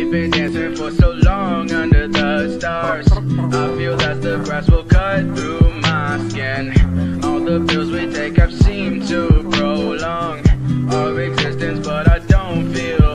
we've been dancing for so long under the stars. I feel that the grass will cut through my skin. All the pills we take have seemed to prolong our existence, but I don't feel.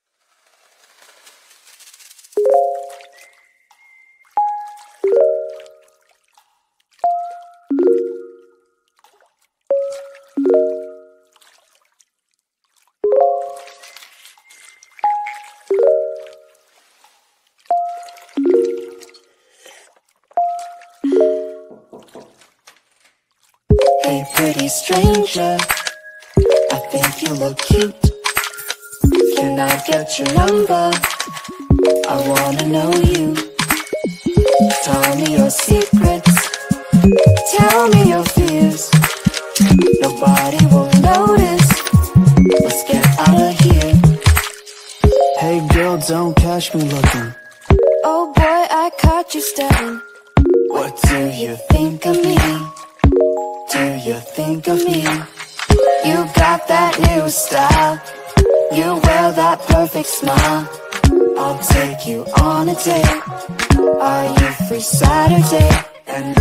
Hey pretty stranger, I think you look cute. Can I get your number? I wanna know you. Tell me your secrets, tell me your fears. Nobody will notice, let's get out of here. Hey girl, don't catch me looking. Oh boy, I caught you staring. What do you think of me? Do you think of me? You got that new style, you wear that perfect smile. I'll take you on a date. Are you free Saturday? And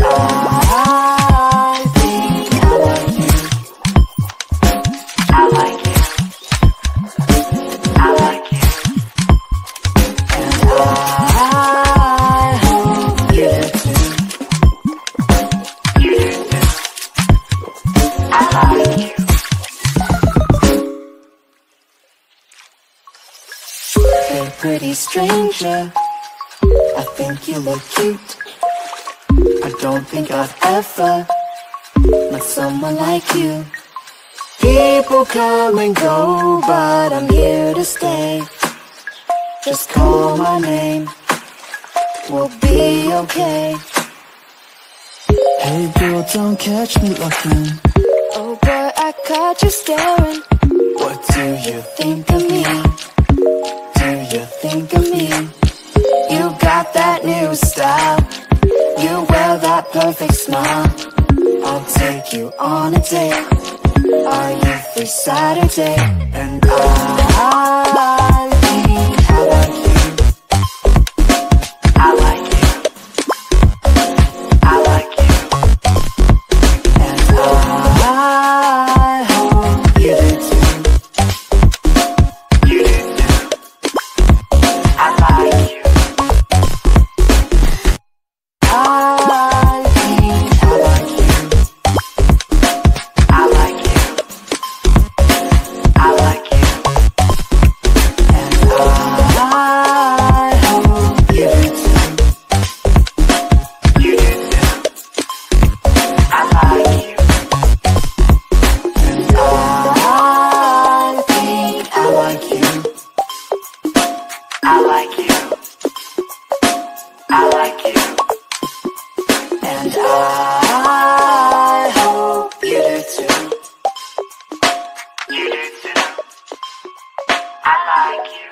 I think I like you. I like you. I like you. And I hope you do too. You do too. I like you. Hey pretty stranger, I think you look cute. I don't think I've ever met someone like you. People come and go, but I'm here to stay. Just call my name, we'll be okay. Hey girl, don't catch me looking. Oh boy, I caught you staring. What do you think of me? Do you think of me? You got that new style, you wear that perfect smile. I'll take you on a date. Are you free Saturday? And I think I like you. I like you. I like you. And I hope you do too. You do too. I like you. I think I like you. I like you. I like you. And I hope you do too. You do too. I like you. And I think I like you. I like you. I like you. And I hope you do too. You do too. I like you.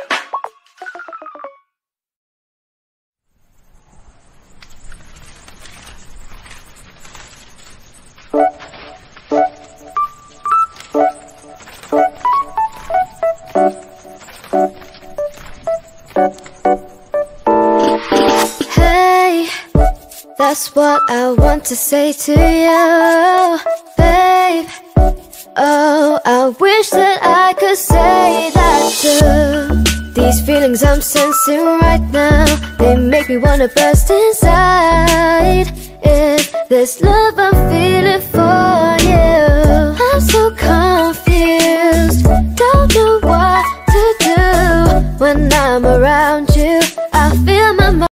Hey, that's what I want to say to you, babe. Oh, I wish that I could say that too. These feelings I'm sensing right now, they make me wanna burst inside. Is this love I'm feeling for